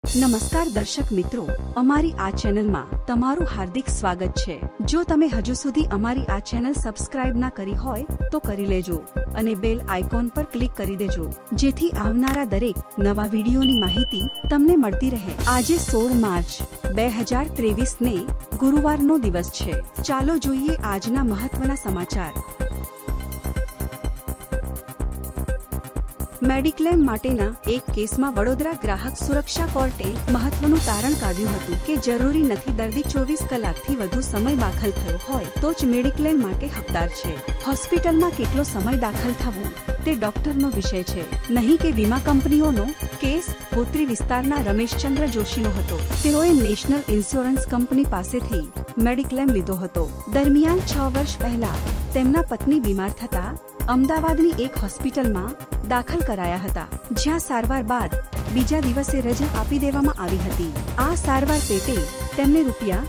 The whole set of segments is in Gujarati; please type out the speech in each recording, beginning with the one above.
નમસ્કાર દર્શક મિત્રો, અમારી આ ચેનલમાં તમારું હાર્દિક સ્વાગત છે। જો તમે હજુ સુધી અમારી આ ચેનલ સબસ્ક્રાઇબ ના કરી હોય તો કરી લેજો અને બેલ આઇકોન પર ક્લિક કરી દેજો જેથી આવનારા દરેક નવા વિડીયોની માહિતી તમને મળતી રહે। આજે 16 માર્ચ 2023 ને ગુરુવારનો દિવસ છે। ચાલો જોઈએ આજના મહત્વના સમાચાર। मेडिक्लेम माटेना एक केस में वडोदरा ग्राहक सुरक्षा कोर्टे महत्वनुं तारण काढ्युं हतुं के जरूरी नथी दर्दी 24 कलाकथी वधु समय दाखल थयो होय तो ज मेडिक्लेम माटे हकदार छे। होस्पिटलमां केटलो समय दाखल थवुं ते डॉक्टरनो विषय छे, नहीं के वीमा कंपनीओनो। केस होत्री विस्तारना रमेशचंद्र जोशीनो हतो। तेओए नेशनल इंश्योरन्स कंपनी पासेथी मेडिक्लेम लीधो हतो। दरमियान 6 वर्ष पहला तेमना पत्नी बीमार थता अमदावादनी एक होस्पिटलमां दाखल कराया हता, ज्यां सारवार बाद बीजा दिवसे रजा आपी देवामां आवी हती। आ सारवार पेटे तेमने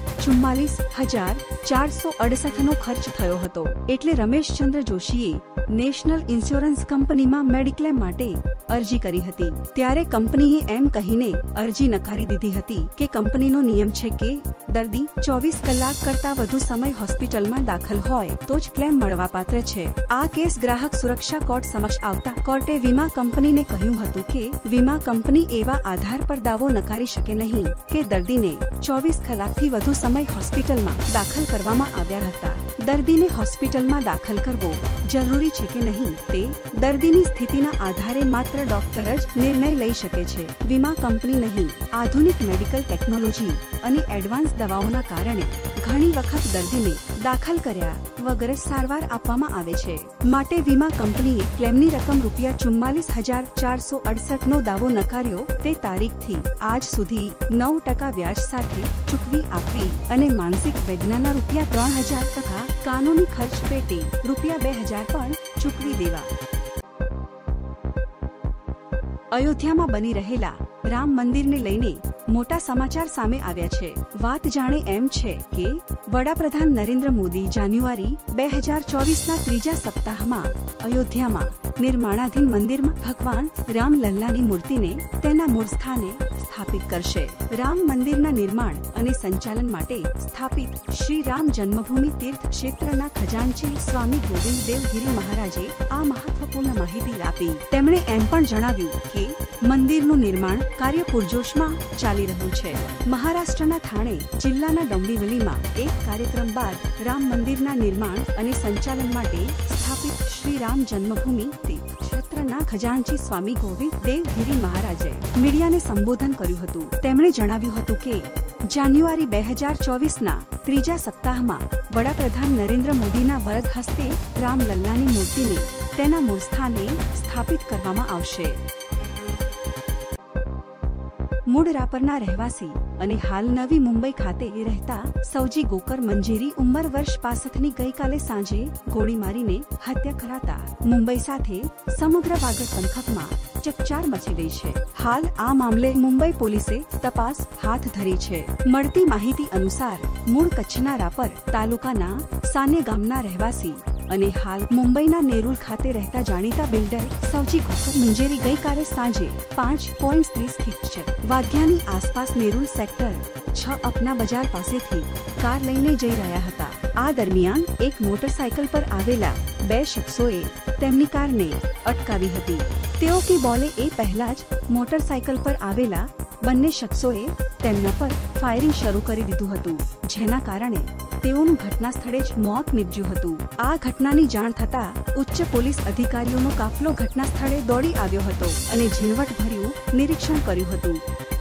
₹40468 नो खर्च थयो हतो। एटले रमेशचंद्र जोशीए नेशनल इंश्योरन्स कंपनीमां मेडिक्लेम माटे अरजी करी हती, त्यारे कंपनीए एम कहीने अरजी नकारी दीधी हती के कंपनीनो नियम छे के दर्दी 24 कलाक करता वधु समय होस्पिटलमां दाखल होय तो ज क्लेम मळवापात्र छे। आ केस ग्राहक सुरक्षा कोर्ट समक्ष आवता कोर्टे वीमा कंपनीने कह्युं हतुं के वीमा कंपनी एवा आधार पर दावो नकारी शके नहीं के दर्दीने 24 कलाकथी वधु समय होस्पिटलमां दाखल करवामां આવ્યા હતા। दर्दीने होस्पिटलमां दाखल करवो जरूरी छे के नहीं ते दर्दीनी स्थितिना आधारे मात्र डॉक्टर ज निर्णय लई शके छे, वीमा कंपनी नहीं। आधुनिक मेडिकल टेक्नोलॉजी अने एडवांस दवाओना कारणे घणी वखत दर्दीने दाखल कर्या वगर सारवार आपवामां आवे छे, माटे वीमा कंपनीए क्लेमनी रकम ₹44,468 नो दावो नकार्यो ते तारीखथी आज सुधी 9% व्याज साथे चूकवी आपवी अने मानसिक वेदनाना ₹3,000 कानूनी खर्च पेटे ₹2,000 पण चूकवी देवा। अयोध्यामां बनी रहेला राम मंदिरने लईने मोटा समाचार सामे आव्या छे। वात जाणे एम छे के वडाप्रधान नरेंद्र मोदी जान्युआरी 2024 ना त्रीजा सप्ताहमां अयोध्यामां निर्माणाधीन मंदिरमां भगवान राम लल्लानी मूर्तिने तेना मूळ स्थाने स्थापित करशे। राम मंदिરના निर्माण અને સંચાલન માટે સ્થાપિત શ્રી રામ જન્મભૂમિ તીર્થ ક્ષેત્રના ખજાનચી સ્વામી ગોવિંદ દેવ ગિરી મહારાજે આ મહત્વપૂર્ણ માહિતી આપી। તેમણે એમ પણ જણાવ્યું કે મંદિરનું निर्माण કાર્ય પૂરજોશમાં ચાલી રહ્યું છે। મહારાષ્ટ્રના થાણે જિલ્લાના ડોંબિવલીમાં એક કાર્યક્રમ બાદ રામ મંદિરના निर्माण અને સંચાલન માટે સ્થાપિત શ્રી રામ જન્મભૂમિ તીર્થ ક્ષેત્રના ખજાનચી સ્વામી ગોવિંદ દેવ ગિરી મહારાજે મીડિયાને સંબોધન કર્યું હતું। તેમણે જણાવ્યું હતું કે જાન્યુઆરી 2024 ના ત્રીજા સપ્તાહમાં વડાપ્રધાન નરેન્દ્ર મોદીના વરદ હસ્તે રામ લલ્લાની મૂર્તિને તેના મૂળ સ્થાને સ્થાપિત કરવામાં આવશે। મૂળ રાપરના રહેવાસી અને હાલ નવી મુંબઈ ખાતે રહેતા સૌજી ગોકર મંજેરી ઉંમર વર્ષ 65ની ગઈકાલે સાંજે ગોળી મારીને હત્યા કરાતા મુંબઈ સાથે સમગ્ર વાગડ પંથકમાં ચકચાર મચી ગઈ છે। હાલ આ મામલે મુંબઈ પોલીસે તપાસ હાથ ધરી છે। મળતી માહિતી અનુસાર મૂળ કચ્છના રાપર તાલુકાના સાન્ય ગામના રહેવાસી અને હાલ મુંબઈના નેરુલ ખાતે રહેતા જાણીતા બિલ્ડર સૌજી ગોકર મંજેરી ગઈકાલે સાંજે 5:30 સ્થિત છે વાગ્યાની આસપાસ નેરુલ સેક્ટર 6 અપના બજાર પાસેથી કાર લઈને જઈ રહ્યા હતા। આ દરમિયાન એક મોટરસાયકલ પર આવેલા બે શખ્સોએ તેમની કારને અટકાવી હતી। તેઓ કે બોલે એ પહેલા જ મોટરસાયકલ પર આવેલા બંને શખ્સોએ તેમના પર ફાયરિંગ શરૂ કરી દીધું હતું, જેના કારણે તેઓનું ઘટના સ્થળે જ મોત નીપજ્યું હતું। આ ઘટનાની જાણ થતા ઉચ્ચ પોલીસ અધિકારીઓનો કાફલો ઘટના સ્થળે દોડી આવ્યો હતો અને ઝીણવટભર્યું નિરીક્ષણ કર્યું હતું।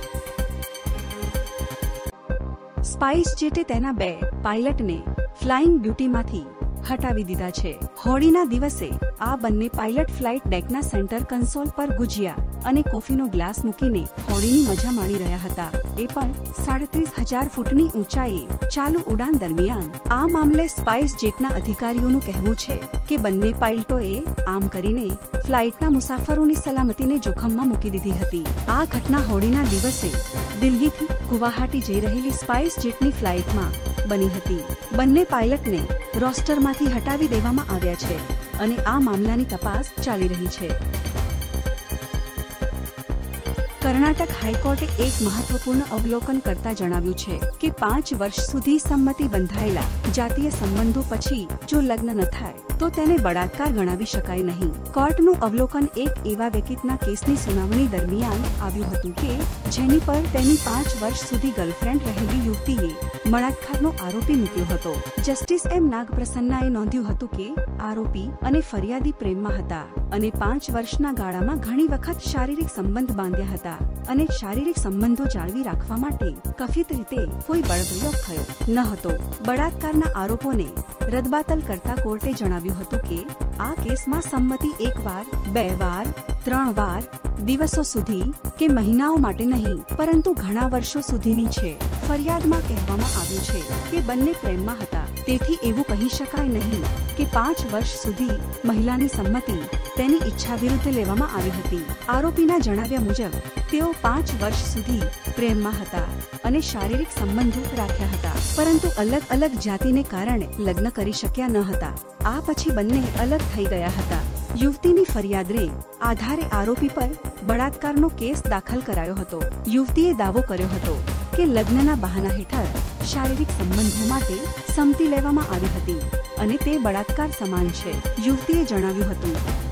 સ્પાઇસ જેટે તેના 2 પાયલટને ફ્લાઇંગ ડ્યુટીમાંથી હટાવી દીધા છે। હોળીના દિવસે આ બંને પાયલટ ફ્લાઇટ ડેકના સેન્ટર કન્સોલ પર ગુજિયા અને કોફીનો ગ્લાસ મૂકીને હોળીની મજા માણી રહ્યા હતા, એ પણ 37,000 ફૂટની ઊંચાઈએ ચાલુ ઉડાન દરમિયાન। આ મામલે સ્પાઇસ જેટના અધિકારીઓનું કહેવું છે કે બંને પાયલટોએ આમ કરીને ફ્લાઇટના મુસાફરોની સલામતીને જોખમમાં મૂકી દીધી હતી। આ ઘટના હોળીના દિવસે દિલ્હીથી ગુવાહાટી જઈ રહેલી સ્પાઇસ જેટની ફ્લાઇટમાં બની હતી। બંને પાયલટને રોસ્ટરમાંથી હટાવી દેવામાં આવ્યા છે અને આ મામલાની તપાસ ચાલી રહી છે। કર્ણાટક હાઈકોર્ટે એક મહત્વપૂર્ણ અવલોકન કરતા જણાવ્યું છે કે 5 વર્ષ સુધી સંમતિ બંધાયેલા જાતીય સંબંધો પછી જો લગ્ન ન થાય તો તેને બળાત્કાર ગણાવી શકાય નહીં. કોર્ટનું અવલોકન એક એવા વ્યક્તિના કેસની સુનાવણી દરમિયાન આવ્યું હતું કે જેની પર તેની 5 વર્ષ સુધી ગર્લફ્રેન્ડ રહેલી યુવતીએ બળાત્કારનો આરોપી મૂક્યો હતો. જસ્ટિસ એમ નાગપ્રસન્નાએ નોંધ્યું હતું કે આરોપી અને ફરિયાદી પ્રેમમાં હતા અને 5 વર્ષના ગાળામાં ઘણી વખત શારીરિક સંબંધ બાંધ્યા હતા અને શારીરિક સંબંધો જાળવી રાખવા માટે કથિત રીતે કોઈ બળપ્રયોગ થયો ન હતો. બળાત્કારના આરોપોને રદબાતલ કરતા કોર્ટે જણાવ્યું હતું કે આ કેસમાં સંમતિ 1 વાર, 2 વાર, 3 વાર, દિવસો સુધી કે મહિનાઓ માટે નહીં પરંતુ ઘણા વર્ષો સુધીની છે. ફરિયાદમાં કહેવામાં આવ્યું છે કે બંને પ્રેમમાં હતા, તેથી એવું કહી શકાય નહીં કે 5 વર્ષ સુધી મહિલાની સંમતિ તેની ઈચ્છા વિરુદ્ધ લેવામાં આવી હતી. આરોપીના જણાવ્યા મુજબ તેઓ 5 વર્ષ સુધી પ્રેમમાં હતા અને શારીરિક સંબંધો રાખ્યા હતા, પરંતુ અલગ અલગ જાતિને કારણે લગ્ન કરી શક્યા ન હતા. આ પછી બંને અલગ થઈ ગયા હતા. યુવતીની ફરિયાદને આધારે આરોપી પર બળાત્કારનો કેસ દાખલ કરાયો હતો. યુવતીએ દાવો કર્યો હતો કે લગ્નના બહાના હેઠળ શારીરિક સંબંધો માટે સંમતિ લેવામાં આવી હતી અને તે બળાત્કાર સમાન છે. યુવતીએ જણાવ્યું હતું